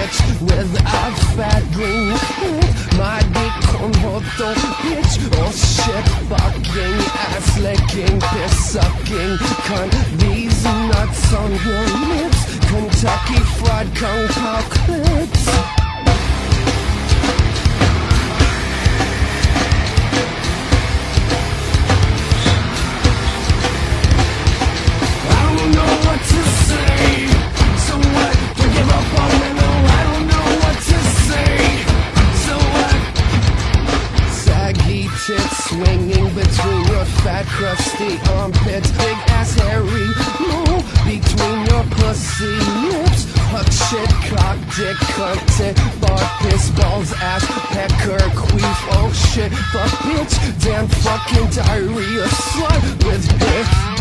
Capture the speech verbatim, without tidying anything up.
bitch with a fat green head. My dick on hoto bitch. Oh shit, fucking ass licking, piss sucking cunt. These nuts on your lips, Kentucky Fried Kung Pao clips. Tits swinging between your fat crusty armpits, big ass hairy mole between your pussy lips. Huck shit, cock, dick, cunt, bar, piss, balls, ass, pecker, queef, oh shit, fuck bitch, damn fucking diarrhea slut with dick.